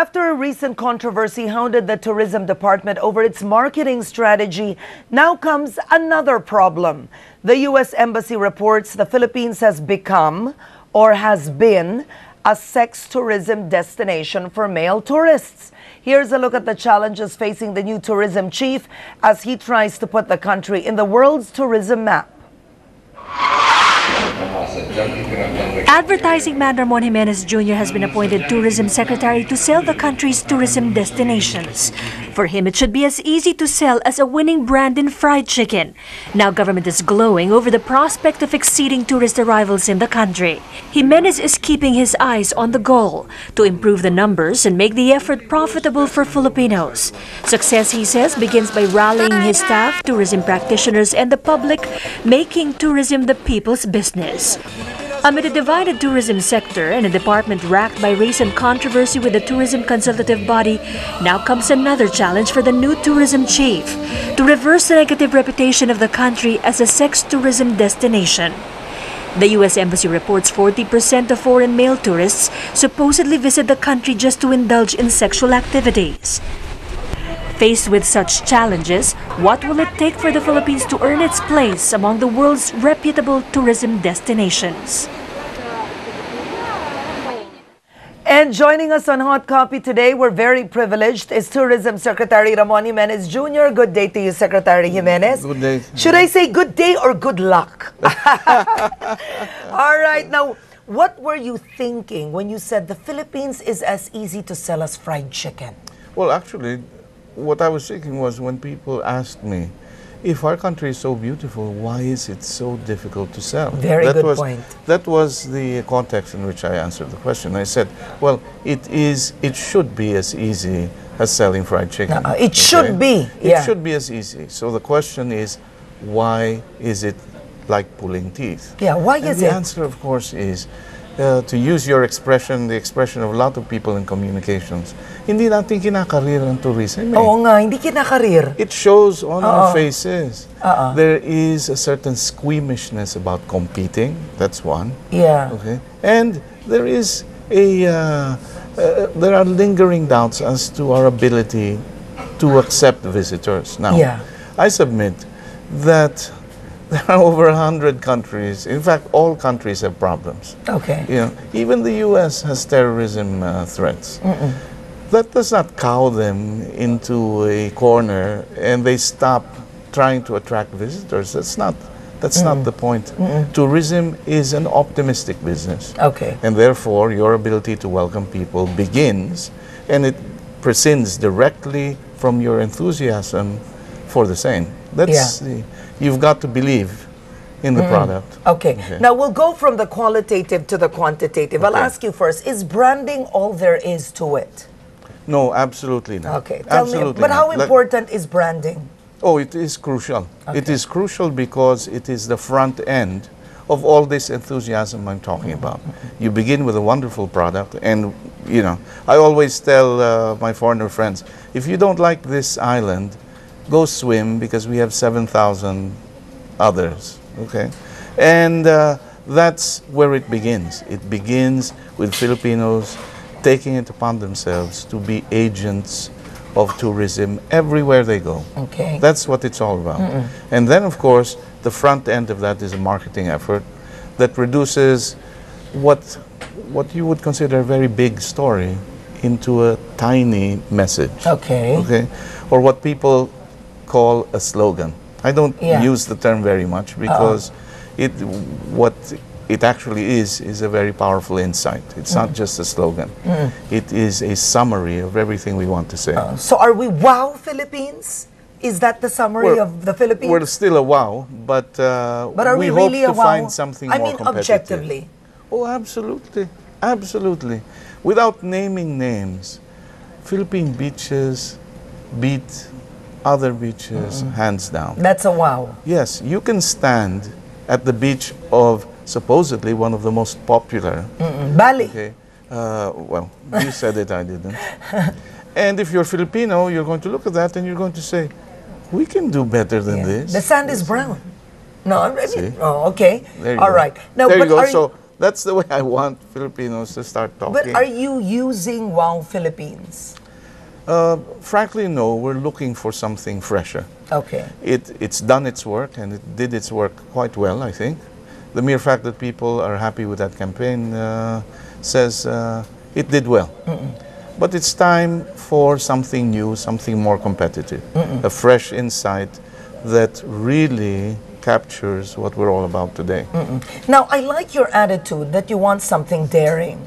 After a recent controversy hounded the tourism department over its marketing strategy, now comes another problem. The U.S. Embassy reports the Philippines has become or has been a sex tourism destination for male tourists. Here's a look at the challenges facing the new tourism chief as he tries to put the country in the world's tourism map. Advertising man Ramon Jimenez Jr. has been appointed tourism secretary to sell the country's tourism destinations. For him, it should be as easy to sell as a winning brand in fried chicken. Now government is glowing over the prospect of exceeding tourist arrivals in the country. Jimenez is keeping his eyes on the goal to improve the numbers and make the effort profitable for Filipinos. Success, he says, begins by rallying his staff, tourism practitioners, and the public, making tourism the people's business. Amid a divided tourism sector and a department racked by recent controversy with the tourism consultative body, now comes another challenge for the new tourism chief to reverse the negative reputation of the country as a sex tourism destination. The U.S. Embassy reports 40% of foreign male tourists supposedly visit the country just to indulge in sexual activities. Faced with such challenges, what will it take for the Philippines to earn its place among the world's reputable tourism destinations? And joining us on Hot Copy today, we're very privileged, is Tourism Secretary Ramon Jimenez Jr. Good day to you, Secretary Jimenez. Good day. Should I say good day or good luck? All right. Now, what were you thinking when you said the Philippines is as easy to sell as fried chicken? Well, actually, what I was thinking was when people asked me, if our country is so beautiful, why is it so difficult to sell? Very good point. That was the context in which I answered the question. I said, well, it should be as easy as selling fried chicken. It should be. It should be as easy. So the question is, why is it like pulling teeth? Yeah, why is it? The answer, of course, is to use your expression, the expression of a lot of people in communications, hindi natin kinakarir ang tourism. Oo nga, hindi kinakarir. It shows on our faces. There is a certain squeamishness about competing. That's one. Yeah. Okay. And there is there are lingering doubts as to our ability to accept visitors. Now, I submit that there are over 100 countries. In fact, all countries have problems. Okay. You know, even the U.S. has terrorism threats. That does not cow them into a corner and they stop trying to attract visitors. That's not the point. Tourism is an optimistic business. Okay. And therefore, your ability to welcome people begins, and it prescinds directly from your enthusiasm for the same. That's you've got to believe in the product. Okay. Now we'll go from the qualitative to the quantitative. I'll ask you first, is branding all there is to it? No, absolutely not. Okay. Tell me, but how important is branding? Oh, it is crucial. Okay. It is crucial because it is the front end of all this enthusiasm I'm talking about. You begin with a wonderful product, and you know, I always tell my foreigner friends, if you don't like this island, go swim because we have 7,000 others. Okay, and that's where it begins. It begins with Filipinos taking it upon themselves to be agents of tourism everywhere they go. Okay, that's what it's all about. And then, of course, the front end of that is a marketing effort that reduces what you would consider a very big story into a tiny message. Okay. Okay, or what people call a slogan. I don't use the term very much because what it actually is a very powerful insight. It's not just a slogan. It is a summary of everything we want to say. So are we wow Philippines? Is that the summary of the Philippines? We're still a wow, but are we really hope to wow? find something more competitive. Objectively. Oh, absolutely. Absolutely. Without naming names, Philippine beaches beat other beaches hands down. That's a wow. Yes, you can stand at the beach of supposedly one of the most popular. Bali. Okay. Well, you said it, I didn't. And if you're Filipino, you're going to look at that and you're going to say, we can do better than this. The sand is brown. No, I mean, See? oh, okay. There you All go. right. Now, there but you go. So That's the way I want Filipinos to start talking. But are you using Wow Philippines? Frankly, no. We're looking for something fresher. Okay. It's done its work, and it did its work quite well, I think. The mere fact that people are happy with that campaign says it did well. But it's time for something new, something more competitive, a fresh insight that really captures what we're all about today. Now, I like your attitude that you want something daring,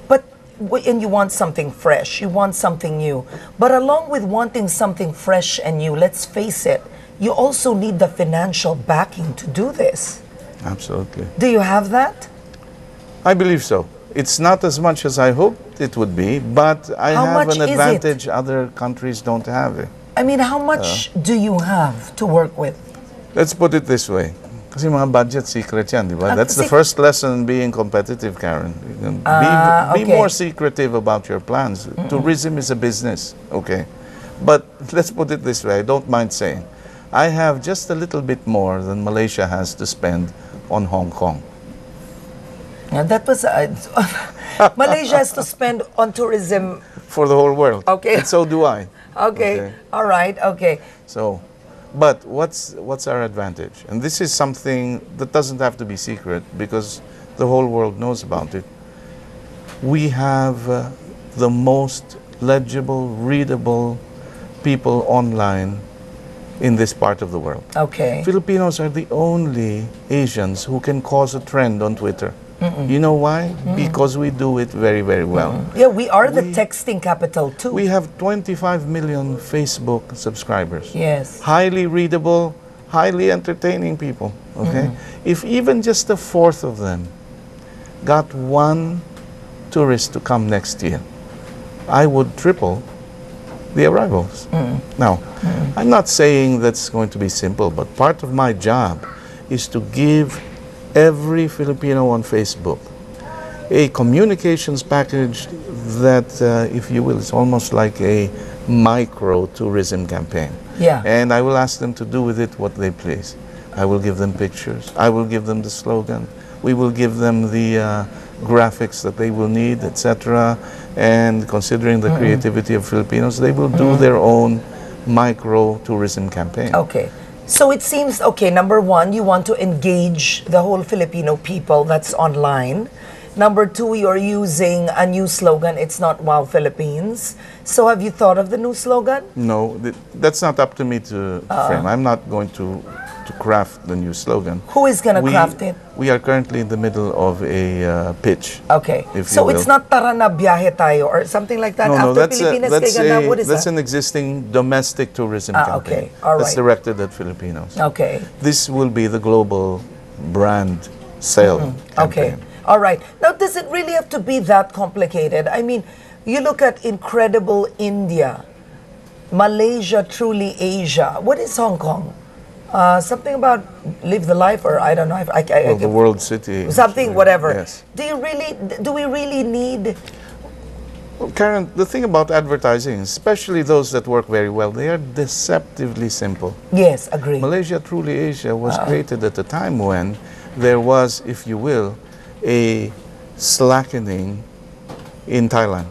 and you want something fresh, you want something new. But along with wanting something fresh and new, let's face it, you also need the financial backing to do this. Absolutely. Do you have that? I believe so. It's not as much as I hoped it would be, but I How have much an is it? advantage other countries don't have it. I mean, how much do you have to work with? Let's put it this way. Kasi mga budget secret yan, di ba? That's the sec- first lesson in being competitive, Karen. You can be okay. more secretive about your plans. Tourism is a business, okay? But let's put it this way, I don't mind saying. I have just a little bit more than Malaysia has to spend on Hong Kong. Yeah, that was Malaysia has to spend on tourism. For the whole world. Okay. And so do I. Okay. All right. Okay. So, but what's our advantage? And this is something that doesn't have to be secret because the whole world knows about it. We have the most legible, readable people online in this part of the world. Okay. Filipinos are the only Asians who can cause a trend on Twitter. You know why? Because we do it very, very well. Yeah, we are the texting capital too. We have 25 million Facebook subscribers. Yes. Highly readable, highly entertaining people. Okay? If even just a fourth of them got one tourist to come next year, I would triple the arrivals. Now, I'm not saying that's going to be simple, but part of my job is to give every Filipino on Facebook a communications package that, if you will, is almost like a micro-tourism campaign. Yeah. And I will ask them to do with it what they please. I will give them pictures. I will give them the slogan. We will give them the graphics that they will need, etc. And considering the creativity of Filipinos, they will do their own micro-tourism campaign. Okay. So it seems, okay, number one, you want to engage the whole Filipino people that's online. Number two, you're using a new slogan, it's not Wow Philippines. So have you thought of the new slogan? No, that's not up to me to frame. I'm not going to craft the new slogan. Who is going to craft it? We are currently in the middle of a pitch. Okay. If So you it's will. not Tara na biyahe tayo or something like that? No, After that's Pilipinas kay ganda, what is that's that? an existing domestic tourism campaign. okay. All That's right. directed at Filipinos. Okay. This will be the global brand sale Okay. campaign. All right. Now, does it really have to be that complicated? I mean, you look at Incredible India, Malaysia, Truly Asia. What is Hong Kong? Something about Live the Life, or I don't know. Well, the world city. something, whatever. Yes. Do we really need? Well, Karen, the thing about advertising, especially those that work very well, they are deceptively simple. Yes, agree. Malaysia Truly Asia was created at a time when there was, if you will, a slackening in Thailand.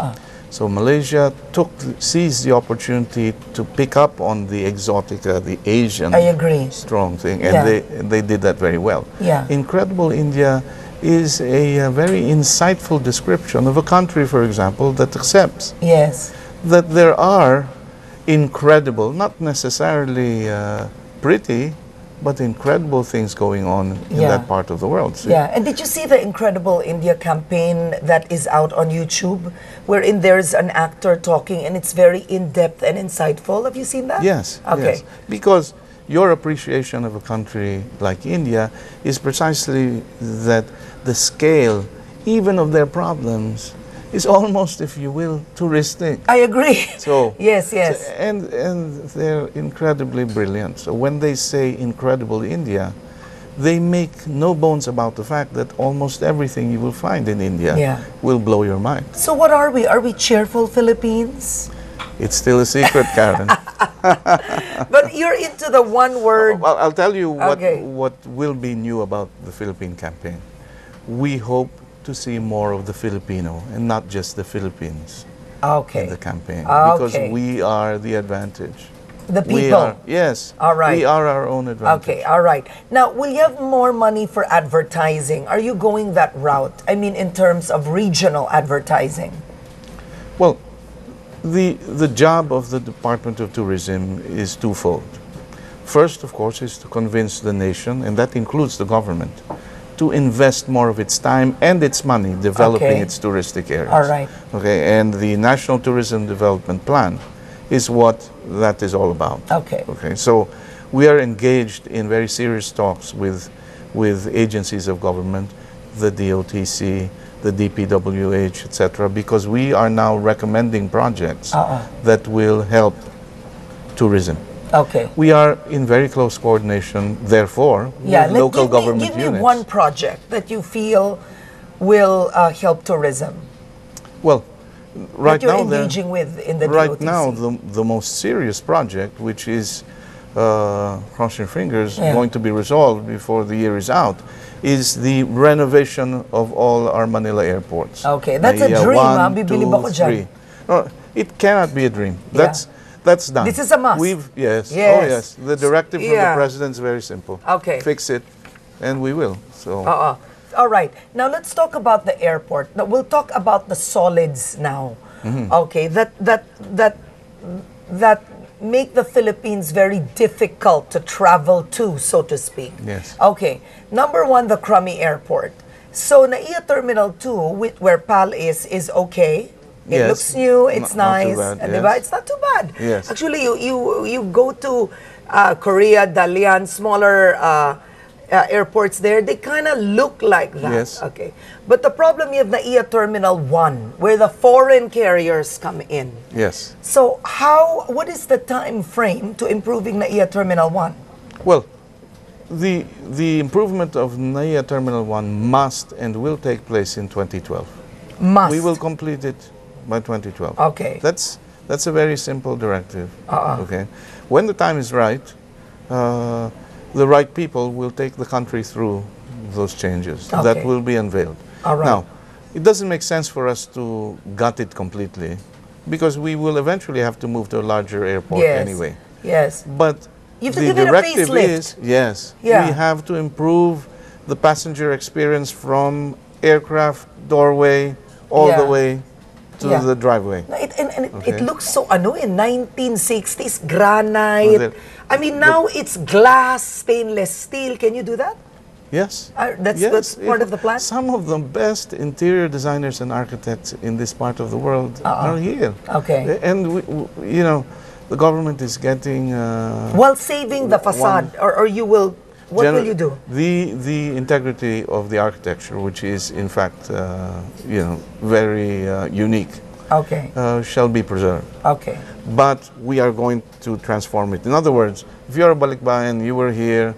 So Malaysia seized the opportunity to pick up on the exotica, the Asian I agree. strong thing, and Yeah. they did that very well. Yeah. Incredible India is a very insightful description of a country, for example, that accepts Yes. that there are incredible, not necessarily pretty, but incredible things going on in Yeah. that part of the world. See? Yeah, and did you see the Incredible India campaign that is out on YouTube, wherein there's an actor talking and it's very in-depth and insightful? Have you seen that? Yes. Okay. Yes. Because your appreciation of a country like India is precisely that the scale, even of their problems, is almost, if you will, touristic. I agree. So yes, yes. and they're incredibly brilliant. So when they say Incredible India, they make no bones about the fact that almost everything you will find in India Yeah. will blow your mind. So what are we? Are we cheerful Philippines? It's still a secret, Karen. But you're into the one word. Well, I'll tell you Okay. what will be new about the Philippine campaign. we hope to see more of the Filipino and not just the Philippines Okay. in the campaign, Okay. because we are the advantage. The people. We are, yes. All right. We are our own advantage. Okay, all right. Now, will you have more money for advertising? Are you going that route? I mean, in terms of regional advertising. Well, the job of the Department of Tourism is twofold. First, of course, is to convince the nation, and that includes the government, to invest more of its time and its money developing Okay. its touristic areas. All right. Okay, and the National Tourism Development Plan is what that is all about. Okay. Okay, so we are engaged in very serious talks with agencies of government, the DOTC, the DPWH, etc., because we are now recommending projects that will help tourism. Okay. We are in very close coordination, therefore, with local government give me units. one project that you feel will help tourism. Well, right that you're now, engaging with in the right DOTC. now, the most serious project, which is cross your fingers, Yeah. going to be resolved before the year is out, is the renovation of all our Manila airports. Okay, that's a Naiya dream, ha? 1, Bibili 2, ba ako dyan? 3. No, it cannot be a dream. Yeah. That's done. This is a must. Yes. Yes. Oh yes. The directive from Yeah. the president is very simple. Okay. Fix it, and we will. So. All right. Now let's talk about the airport. Now we'll talk about the solids now. Mm-hmm. Okay. That make the Philippines very difficult to travel to, so to speak. Yes. Okay. Number one, the crummy airport. So Naiya Terminal 2, where PAL is okay. It Yes. looks new, it's Not too nice, bad, and yes. diba? It's not too bad. Yes. Actually, you go to Korea, Dalian, smaller airports there, they kind of look like that. Yes. Okay. But the problem, you have Naiya Terminal 1, where the foreign carriers come in. Yes. So what is the time frame to improving Naiya Terminal 1? Well, the improvement of Naiya Terminal 1 must and will take place in 2012. Must. We will complete it by 2012. Okay. That's a very simple directive. Okay. When the time is right, the right people will take the country through those changes. Okay. That will be unveiled. All right. Now, it doesn't make sense for us to gut it completely, because we will eventually have to move to a larger airport Yes. anyway. Yes. But You have to the give it a directive facelift. is, yes, Yeah. we have to improve the passenger experience from aircraft doorway all Yeah. the way to Yeah. the driveway. No, it Okay. looks so in 1960s granite. Well, I mean, now it's glass, stainless steel. Can you do that? Yes. That's part of the plan? Some of the best interior designers and architects in this part of the world are here. Okay. And, the government is getting... While saving the facade, or you will, what will you do? The integrity of the architecture, which is in fact, very unique, Okay. shall be preserved. Okay. But we are going to transform it. In other words, if you're a Balikbayan, you were here,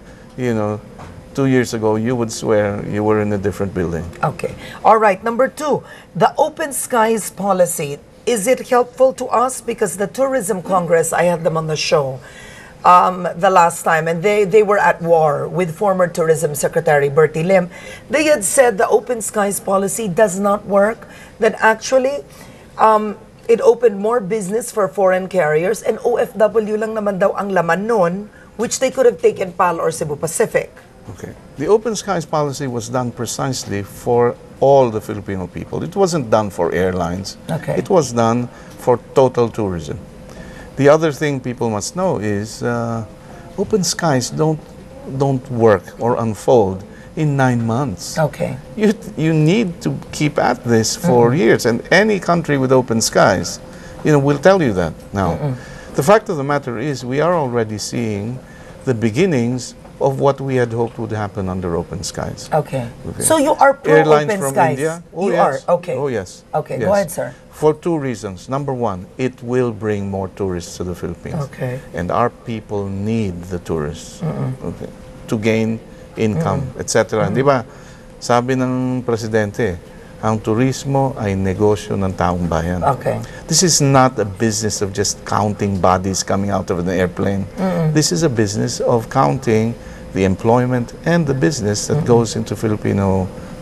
2 years ago, you would swear you were in a different building. Okay. All right. Number 2, the open skies policy. Is it helpful to us? Because the Tourism Congress, I had them on the show the last time, and they were at war with former Tourism Secretary Bertie Lim. They had said the open skies policy does not work, that actually it opened more business for foreign carriers, and OFW lang naman daw ang laman nun, which they could have taken PAL or Cebu Pacific. Okay. The open skies policy was done precisely for all the Filipino people. It wasn't done for airlines. Okay. It was done for total tourism. The other thing people must know is open skies don't work or unfold in 9 months. Okay. You need to keep at this for years, and any country with open skies, will tell you that. Now, the fact of the matter is, we are already seeing the beginnings of what we had hoped would happen under open skies. Okay. Okay. So you are pro Airlines open from skies? India? Oh, You yes. are? Okay. Oh, yes. Okay, Yes. go ahead, sir. For 2 reasons. Number 1, it will bring more tourists to the Philippines. Okay. And our people need the tourists, okay, to gain income, etc. Di ba, sabi ng presidente, ang turismo ay negosyo ng taong bayan. Okay. This is not a business of just counting bodies coming out of an airplane. This is a business of counting the employment and the business that goes into Filipino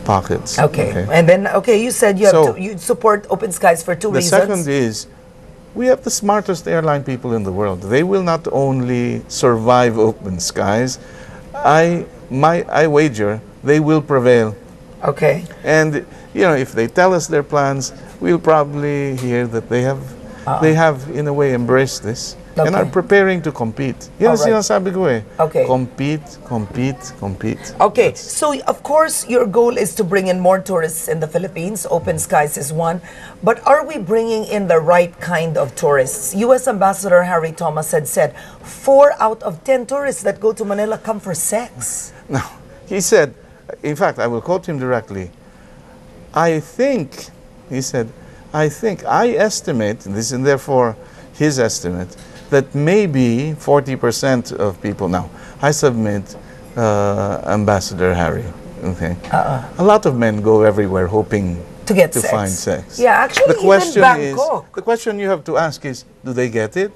pockets. Okay. And then, you said you support Open Skies for two The reasons. second is, we have the smartest airline people in the world. They will not only survive Open Skies, I wager they will prevail. Okay. And if they tell us their plans, we'll probably hear that they have in a way embraced this and are preparing to compete. Yan ang sinasabi ko eh. Okay. Compete, compete, compete. Okay, so of course your goal is to bring in more tourists in the Philippines. Open Skies is one. But are we bringing in the right kind of tourists? U.S. Ambassador Harry Thomas had said 4 out of 10 tourists that go to Manila come for sex. No, he said, in fact, I will quote him directly. I estimate, and this is therefore his estimate, that maybe 40% of people, now, I submit Ambassador Harry, okay? A lot of men go everywhere hoping to sex. Find sex. Yeah, actually, even Bangkok. The question you have to ask is, do they get it?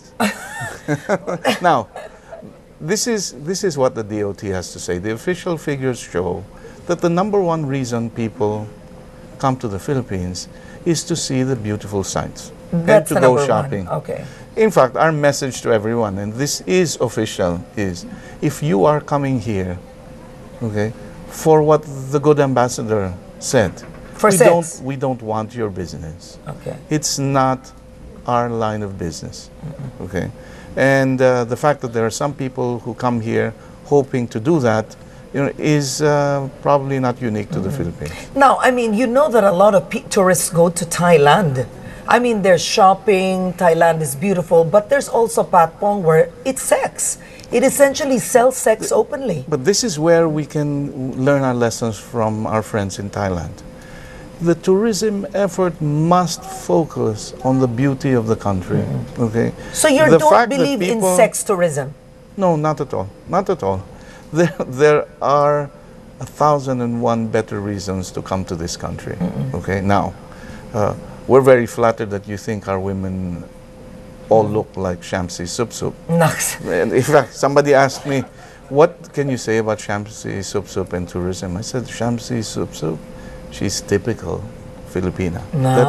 Now, this is what the DOT has to say. The official figures show that the #1 reason people come to the Philippines is to see the beautiful sights and to go shopping. Okay. In fact, our message to everyone, and this is official, is if you are coming here, okay, for what the good ambassador said, we don't want your business. Okay. It's not our line of business. Okay. And the fact that there are some people who come here hoping to do that, is probably not unique to the Philippines. Now, I mean, that a lot of tourists go to Thailand. I mean, there's shopping, Thailand is beautiful, but there's also Patpong where it's sex. It essentially sells sex openly. But this is where we can learn our lessons from our friends in Thailand. The tourism effort must focus on the beauty of the country. Okay. So you don't believe in sex tourism? No, not at all. Not at all. There are 1,001 better reasons to come to this country. Okay. Now, we're very flattered that you think our women all look like Shamsi Supsup. And in fact, somebody asked me, what can you say about Shamsi Supsup and tourism? I said, Shamsi Supsup, she's typical Filipina.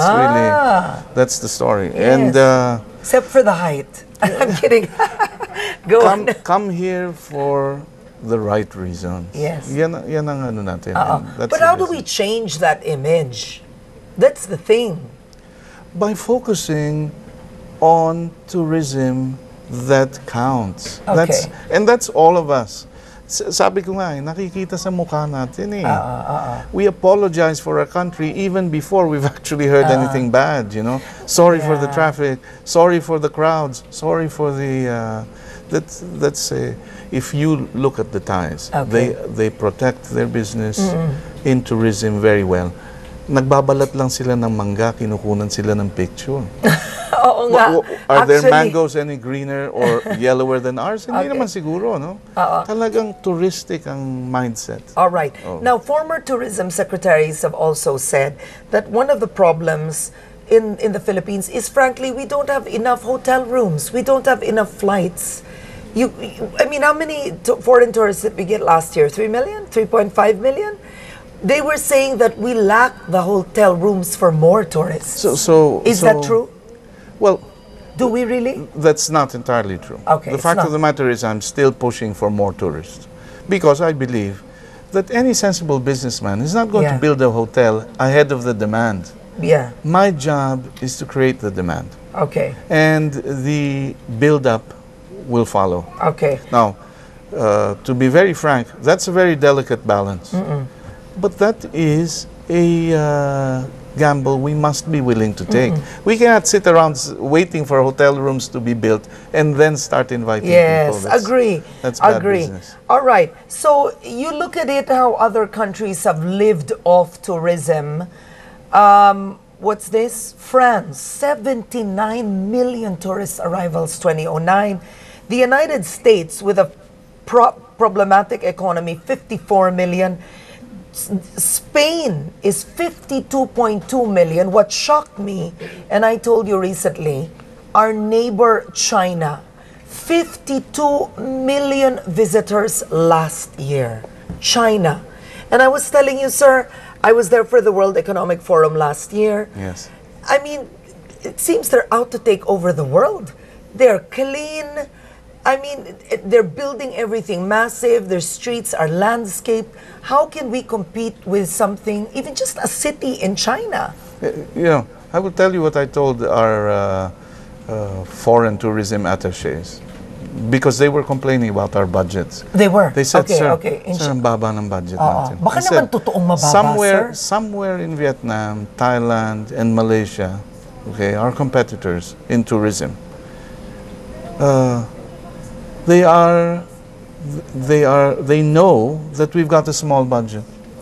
That's the story. Yes. And except for the height. I'm kidding. Go on. Come here for the right reasons. Yes. Yan ang ano natin. But how do we change that image? That's the thing. By focusing on tourism that counts. Okay. That's all of us. Sabi ko nga, nakikita sa mukha natin eh. We apologize for our country even before we've actually heard anything bad, Sorry for the traffic, sorry for the crowds, sorry for the... let's say, if you look at the Thais, they protect their business in tourism very well. Nagbabalat lang sila ng mangga, kinukunan sila ng picture. Oo nga. Are their mangoes any greener or yellower than ours? Hindi naman siguro, no? Talagang touristic ang mindset. All right. Now, former tourism secretaries have also said that one of the problems in the Philippines is, frankly, we don't have enough hotel rooms. We don't have enough flights. I mean, how many foreign tourists did we get last year? 3 million? 3.5 million? They were saying that we lack the hotel rooms for more tourists. Is that true? Well, do we really? That's not entirely true. Okay, the fact of the matter is I'm still pushing for more tourists because I believe that any sensible businessman is not going to build a hotel ahead of the demand. Yeah. My job is to create the demand. Okay. And the build-up will follow. Okay. Now, to be very frank, that's a very delicate balance. But that is a gamble we must be willing to take. We cannot sit around waiting for hotel rooms to be built and then start inviting people. Yes, agree. That's bad business. All right. So you look at it how other countries have lived off tourism. What's this? France, 79 million tourist arrivals 2009. The United States, with a problematic economy, 54 million. Spain is 52.2 million. What shocked me, and I told you recently, our neighbor China, 52 million visitors last year. China. And I was telling you, sir, I was there for the World Economic Forum last year. Yes. I mean, it seems they're out to take over the world. They're clean. I mean, they're building everything massive. Their streets are landscaped. How can we compete with something, even just a city in China? You know, I will tell you what I told our foreign tourism attachés, because they were complaining about our budgets. They were? They said, Okay, sir, okay. sir, ang baba ng budget natin. Baka I naman said, totoong mababa, sir. somewhere in Vietnam, Thailand, and Malaysia, okay, our competitors in tourism, they know that we've got a small budget.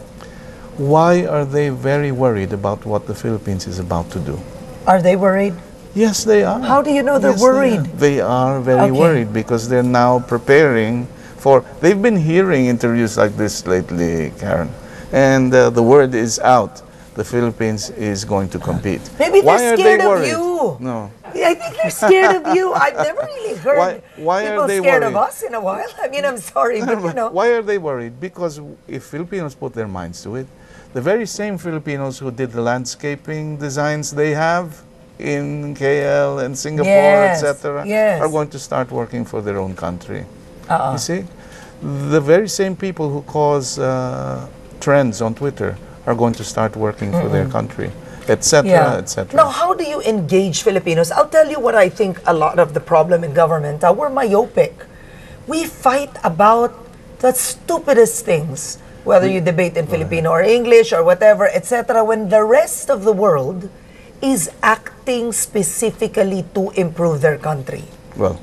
Why are they very worried about what the Philippines is about to do? Are they worried? Yes, they are. How do you know they're Yes, worried? They are very Okay. worried because they're now preparing for. They've been hearing interviews like this lately, Karen, and the word is out. The Philippines is going to compete. Maybe they're Why are scared they of worried? you. No. I think they're scared of you. I've never really heard Why people are they scared of worried? us in a while. I mean, I'm sorry, but you know. Why are they worried? Because if Filipinos put their minds to it, the very same Filipinos who did the landscaping designs they have in KL and Singapore, Yes, etc., yes. are going to start working for their own country. You see? The very same people who cause trends on Twitter are going to start working for their country, etc., etc. Now, how do you engage Filipinos? I'll tell you what I think a lot of the problem in government. We're myopic. We fight about the stupidest things, whether you debate in Filipino or English or whatever, etc., when the rest of the world is acting specifically to improve their country. Well,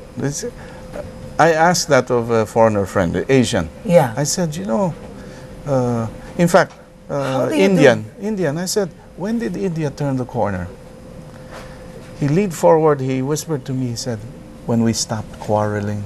I asked that of a foreigner friend, Asian. Yeah. I said, you know, in fact, How do you Indian. I said, when did India turn the corner? He leaned forward, he whispered to me, he said, when we stopped quarreling.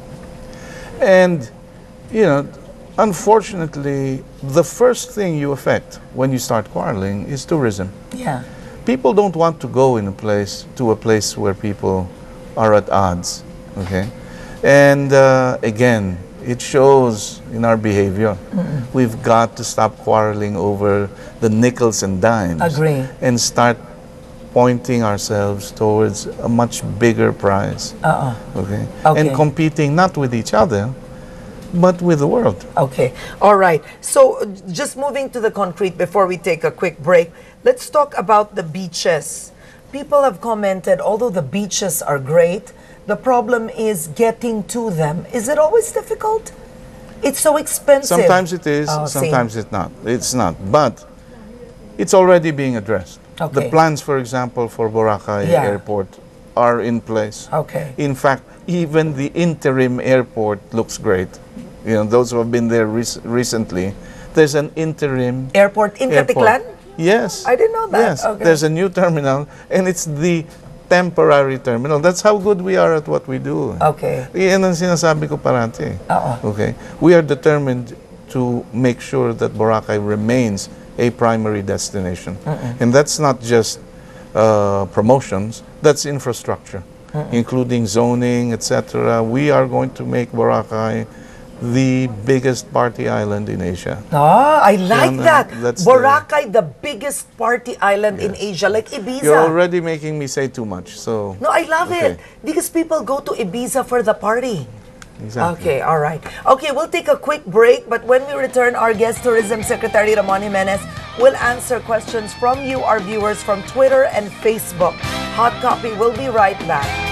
And, you know, unfortunately, the first thing you affect when you start quarreling is tourism. Yeah. People don't want to go to a place where people are at odds, okay? And again, it shows in our behavior. We've got to stop quarreling over the nickels and dimes. Agree. And start pointing ourselves towards a much bigger prize. Okay? Okay. And competing not with each other, but with the world. Okay. All right. So just moving to the concrete before we take a quick break, let's talk about the beaches. People have commented, although the beaches are great, the problem is getting to them. Is it always difficult? It's so expensive. Sometimes it is, Oh, sometimes it's not. But it's already being addressed. Okay. The plans, for example, for Boracay Yeah. Airport are in place. Okay. In fact, even the interim airport looks great. You know, those who have been there recently, there's an interim Airport in Caticlan? Yes. I didn't know that. Yes. Okay. There's a new terminal, and it's the temporary terminal. That's how good we are at what we do. Okay. Yan ang sinasabi ko parati. Okay. We are determined to make sure that Boracay remains a primary destination. And that's not just promotions, that's infrastructure, including zoning, etc. We are going to make Boracay the biggest party island in Asia. I like that. That's Boracay, the biggest party island in Asia, like Ibiza. You're already making me say too much, so... No, I love Okay. it. Because people go to Ibiza for the party. Exactly. Okay, all right. Okay, we'll take a quick break, but when we return, our guest Tourism Secretary Ramon Jimenez will answer questions from you, our viewers, from Twitter and Facebook. Hot Copy will be right back.